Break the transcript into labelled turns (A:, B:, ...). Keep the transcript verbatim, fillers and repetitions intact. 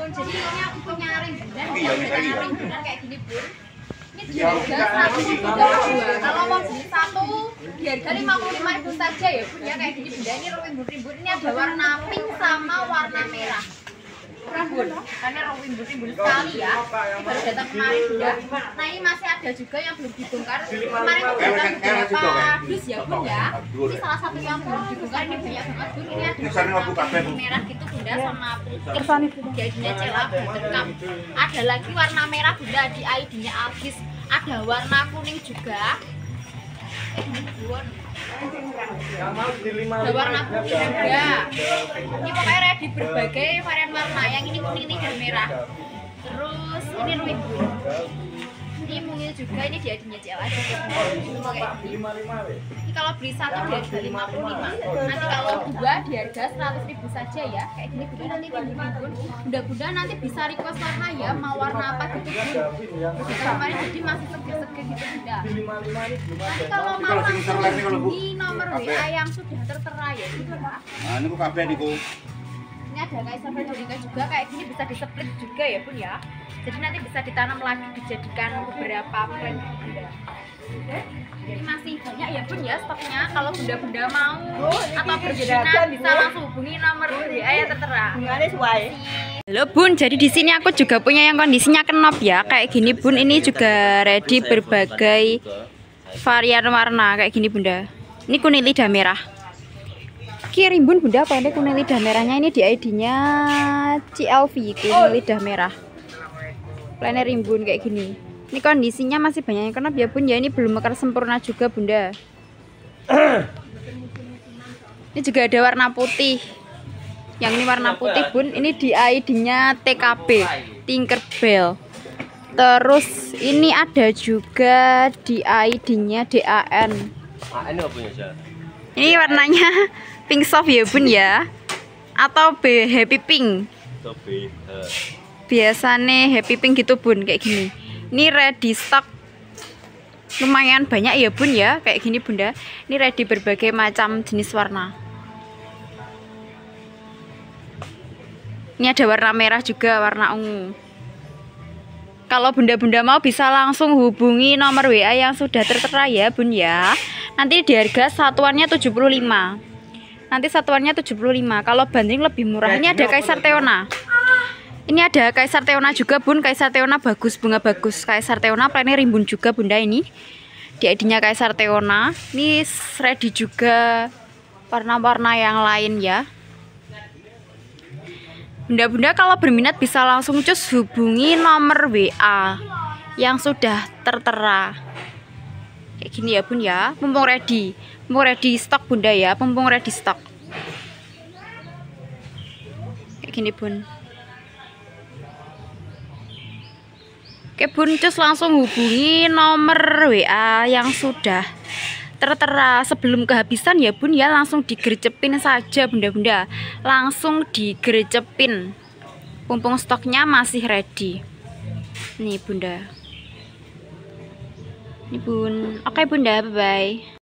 A: bun, jadi ini aku punya ring bulan, udah punya ring bulan kayak gini bun. Ini di harga seratus ribu dua. Kalau mau beli satu di harga lima puluh lima ribu saja ya bun ya, kayak gini bunda. Ini rimbun-rimbun, ini ada warna pink sama warna merah. Murah bun, karena rimbun-rimbun sekali ya. Ini baru datang kemarin bunda. Nah ini masih ada juga yang belum dibongkar. Kemarin tuh datang beberapa dus ya bun ya. Ini salah satu yang belum dibongkar, ini banyak banget bun. Ini ada warna merah gitu bunda sama putih. Jadinya celah buttercup. Ada lagi warna merah bunda, di I D-nya Algis. Ada warna kuning juga. Ada warna putih juga. Ini pokoknya ready berbagai varian warna. Yang ini kuning, ini dan merah. Terus ini rimbun. Ini mungil juga, ini di adinya C L A kayak gini. Ini kalau beli satu di harga lima puluh lima. Nanti kalau dua di harga seratus ribu saja ya. Kayak gini bunda, nanti rimbun. Bunda-bunda nanti bisa request warna ya, mau warna apa gitu bun. Kemarin jadi masih seger-seger gitu bunda. Nanti kalau mau langsung hubungi nomor W A yang sudah tertera ya bunda.
B: Nah ini kok kabeh niku.
A: Ini ada Kaisar Frederica juga, kayak gini bisa di split juga ya bun ya. Jadi nanti bisa ditanam lagi, dijadikan beberapa plant bunda. Ini masih banyak ya bun ya stoknya. Kalau bunda-bunda mau atau berminat bisa langsung hubungi nomor W A yang tertera. Halo bun, jadi di sini aku juga punya yang kondisinya kenop ya, kayak gini bun. Ini juga ready berbagai varian warna kayak gini bunda. Ini kuning lidah merah. Ki rimbun bunda, apa ini kuning lidah merahnya ini di I D-nya C L V kuning lidah merah. Plannya rimbun kayak gini. Ini kondisinya masih banyak yang kenop ya bun ya. Ini belum mekar sempurna juga bunda. Ini juga ada warna putih. Yang ini warna putih bun. Ini di I D-nya T K B Tinkerbell. Terus ini ada juga di I D-nya D A N. Ini warnanya pink soft ya bun ya. Atau B happy pink. Biasanya happy pink gitu bun, kayak gini. Ini ready stock lumayan banyak ya bun ya, kayak gini bunda. Ini ready berbagai macam jenis warna. Ini ada warna merah juga, warna ungu. Kalau bunda-bunda mau bisa langsung hubungi nomor W A yang sudah tertera ya bun ya. Nanti di harga satuannya tujuh puluh lima. Nanti satuannya tujuh puluh lima. Kalau banding lebih murah. Ini ada Kaisar Teona. Ini ada Kaisar Teona juga bun. Kaisar Teona bagus, bunga bagus. Kaisar Teona plannya rimbun juga bunda ini. Di I D-nya Kaisar Teona. Ini ready juga warna-warna yang lain ya. Bunda-bunda kalau berminat bisa langsung cus hubungi nomor W A yang sudah tertera. Kayak gini ya bun ya. Mumpung ready. Mumpung ready stok bunda ya. Mumpung ready stok. Kayak gini bun. Oke bun, cus langsung hubungi nomor W A yang sudah tertera. Sebelum kehabisan ya bun ya, langsung digercepin saja bunda-bunda. Langsung digercepin. Mumpung stoknya masih ready. Nih bunda. Ini bun. Oke bunda, bye bye.